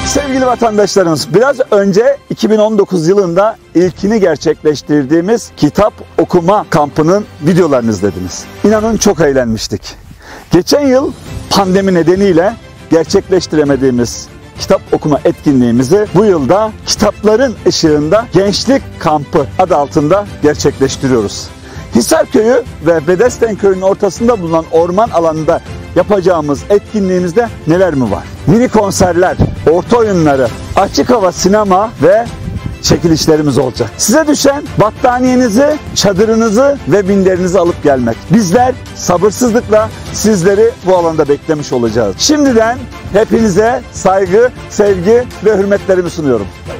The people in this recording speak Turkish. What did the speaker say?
Sevgili vatandaşlarımız, biraz önce 2019 yılında ilkini gerçekleştirdiğimiz kitap okuma kampının videolarını izlediniz. İnanın çok eğlenmiştik. Geçen yıl pandemi nedeniyle gerçekleştiremediğimiz kitap okuma etkinliğimizi bu yılda kitapların ışığında Gençlik Kampı adı altında gerçekleştiriyoruz. Hisarköy'ü ve Bedesten Köyü'nün ortasında bulunan orman alanında yapacağımız etkinliğimizde neler mi var? Mini konserler, orta oyunları, açık hava sinema ve çekilişlerimiz olacak. Size düşen battaniyenizi, çadırınızı ve minderinizi alıp gelmek. Bizler sabırsızlıkla sizleri bu alanda beklemiş olacağız. Şimdiden hepinize saygı, sevgi ve hürmetlerimi sunuyorum.